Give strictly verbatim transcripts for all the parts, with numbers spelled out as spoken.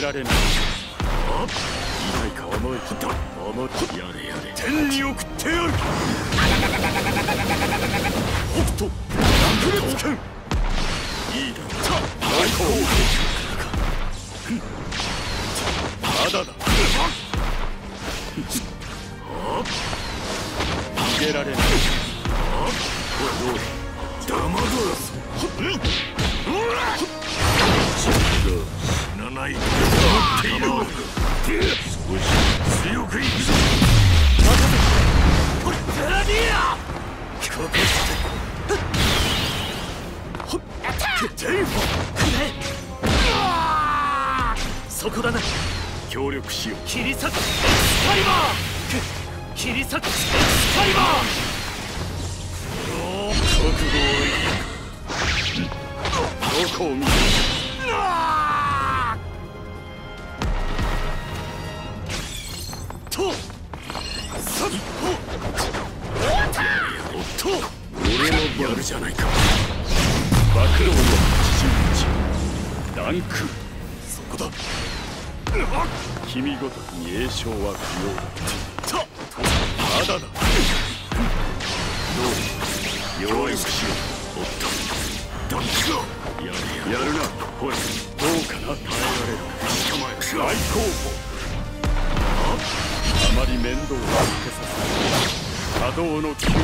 られない。痛いか思えた。思ってやれやれ。天に送ってやる。北斗爆裂剣。いいだろう。大攻撃。まだだ。逃げられない。おいおい。黙らす。死なないと思っている。少し強くいくぞ。任せて。ブラディア。かかして。テイフォ。そこだな。協力しよう。切り裂くエクスカリバー。切り裂くエクスカリバー。覚悟をいい。どこを見てる。とさっおっと俺のやるじゃないか。爆動のはちじゅういちランク。そこだ。君ごときに栄唱は不要だ。とまだだ。どう弱いくしよう。おっとどっちだ。やるやるな。ほらどうかな。耐えられる。捕まえる。大候補。あまり面倒を受けさせない。波動の急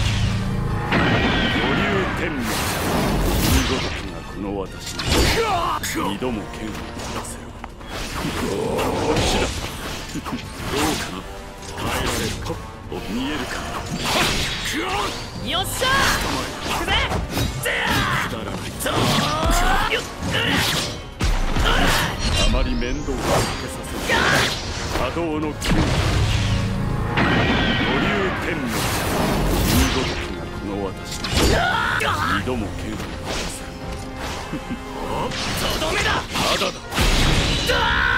巨竜天命。君ごときがこの私に二度も剣を下せる。こっちだ。どうかな。耐えられるか。見えるか。よっしゃー。行くぜ。くだらない。あまり面倒を受けさせない。波動の急巨竜天命。君ごときがこの私に二度も剣を下せる。とどめだ。まだだ。